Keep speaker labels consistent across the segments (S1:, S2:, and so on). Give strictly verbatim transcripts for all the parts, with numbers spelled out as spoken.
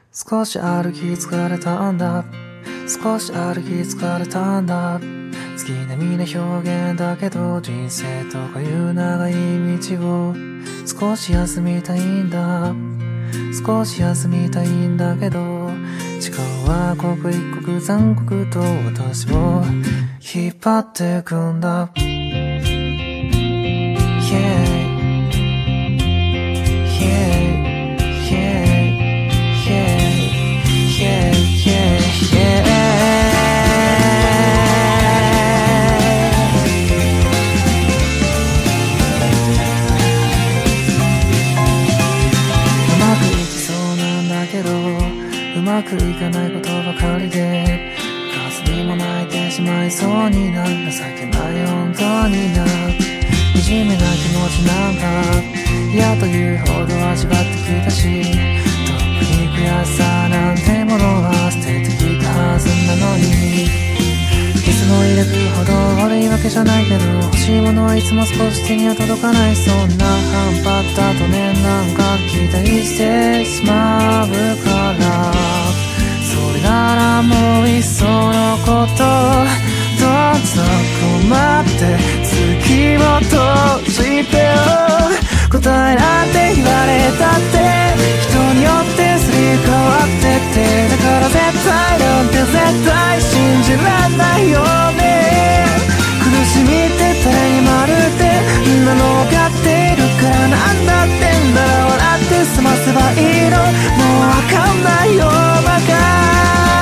S1: 少し歩き疲れたんだ、少し歩き疲れたんだ。月並みな表現だけど、人生とかいう長い道を少し休みたいんだ、少し休みたいんだけど、時間は刻一刻残酷と私を引っ張ってくんだ。 Yeahうまくいかないことばかりで、数にも泣いてしまいそうになる、情けない本当にな、惨めな気持ちなんか嫌というほど味わってきたし、特に悔しさなんてものは捨ててきたはずなのに、いつも抱くほど悪いわけじゃないけど、欲しいものはいつも少し手には届かない、そんな半端だとね、なんか期待してしまうから、それならもういっそのこと、どうぞ困って月を閉じてよ、答えなんて言われたって人によってすり替わってって、だから絶対なんて絶対信じらんないよね。苦しみって誰にもあるってみんなの分かっているから、なんだってんだら笑って済ませばいいの、もう分かんないよバカ。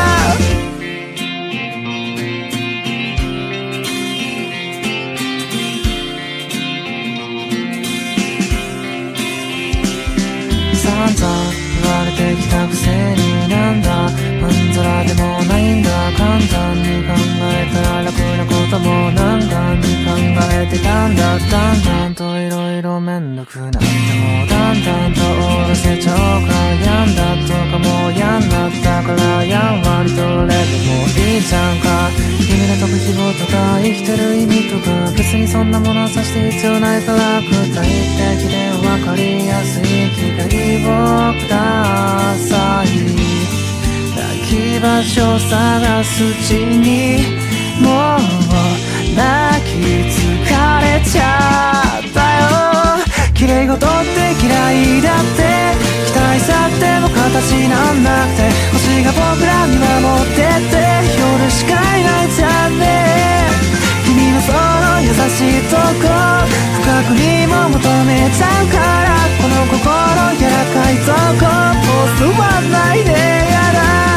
S1: 散々言われてきたくせに、なんだまんざらでもないんだ、簡単に考えたら楽なこともなんかに考えてたんだ、だんだんといろいろめんどくなって、もうだんだんと終わらせちゃおうか、やんだとかもうやんだったからやんわりとれてもいいじゃんか。夢で解く希望とか生きてる意味とか、別にそんなものはさして必要ないから、具体的で分かりやすい機会をください。泣き場所探すうちにもう泣き疲れちゃったよ。綺麗事って嫌いだって、期待さっても形なんなくて、星が僕ら見守ってって夜しかいないじゃんね。君のその優しいとこ深くにも求めちゃうから、この心柔らかいとこもう座んないでやだ。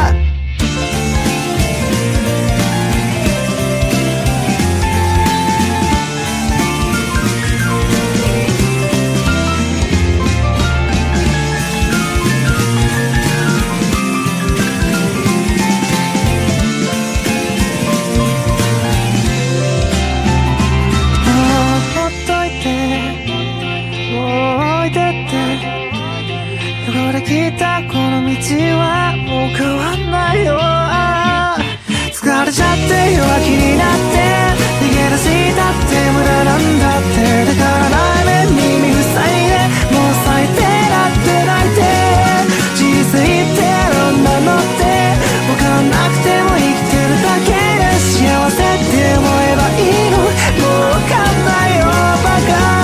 S1: 来たこの道はもう変わんないよ。疲れちゃって弱気になって逃げ出したって無駄なんだって、だから内面耳塞いでもう最低だって泣いて、人生ってなんだのって分かんなくても生きてるだけで幸せって思えばいいの、もう分かんないよバカ。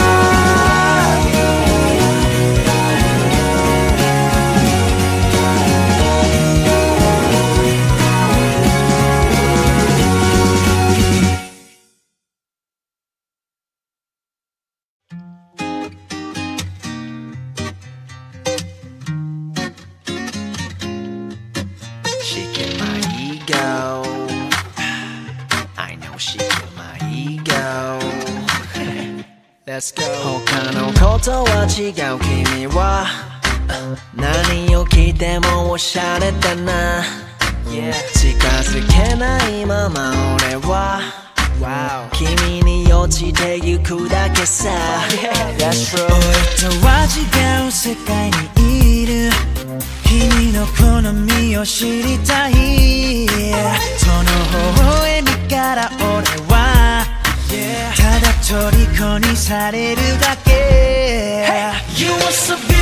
S2: 他のことは違う君は何を聞いてもおしゃれだな、yeah. 近づけないまま俺は、wow. 君に落ちてゆくだけさ、yeah. That's true。 俺とは違う世界にいる君の好みを知りたい、その微笑みから俺はただ虜にされるだけ、hey, you are so beautiful